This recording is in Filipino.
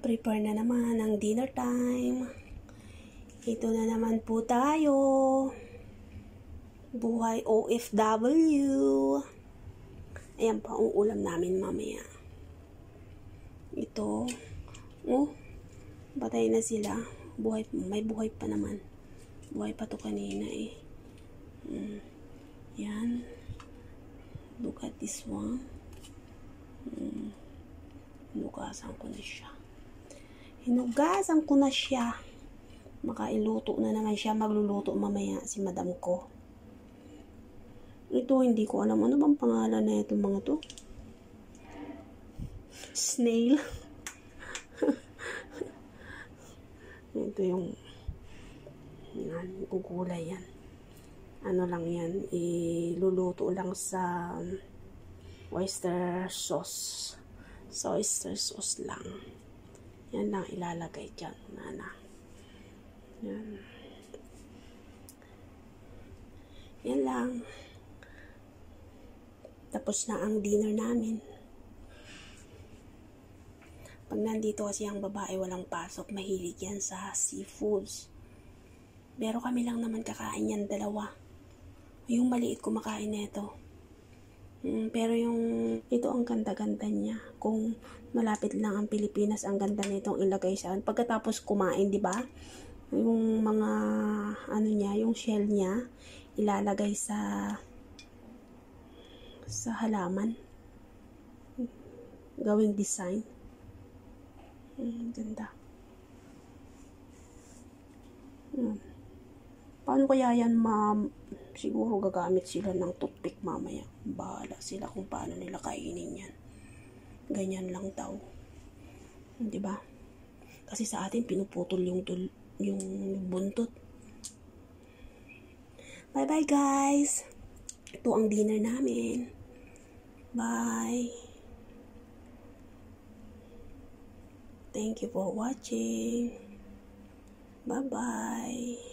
Prepare na naman ang dinner time. Ito na naman po tayo. Buhay OFW. Ayan pa ang ulam namin mamaya. Ito. Oh, patay na sila. May buhay pa naman. Buhay pa to kanina eh. Yan. Look at this one. Hinugasan ko na siya. Hinugasan ko na siya. Makailuto na naman siya. Magluluto mamaya si madam ko. Ito, hindi ko alam. Ano bang pangalan na itong mga to? Snail. Ito yung gugulay yan. Ano lang yan. Iluluto lang sa oyster sauce. Sa oyster sauce lang. Yan lang ilalagay dyan, nana. Yan. Yan lang. Tapos na ang dinner namin. Pag nandito kasi ang babae walang pasok, mahilig yan sa seafoods. Pero kami lang naman kakain yan, dalawa. Yung maliit kumakain nito. Pero ito ang ganda-ganda niya. Kung malapit lang ang Pilipinas, ang ganda nitong ilagay sa pagkatapos kumain, di ba? Yung mga ano niya, yung shell niya ilalagay sa halaman. Gawing design. Ganda. Paano kaya yan, ma'am? Siguro gagamit sila ng toothpick mamaya. Bahala sila kung paano nila kainin yan. Ganyan lang daw. Diba? Kasi sa atin pinuputol yung buntot. Bye bye guys. Ito ang dinner namin. Bye. Thank you for watching. Bye bye.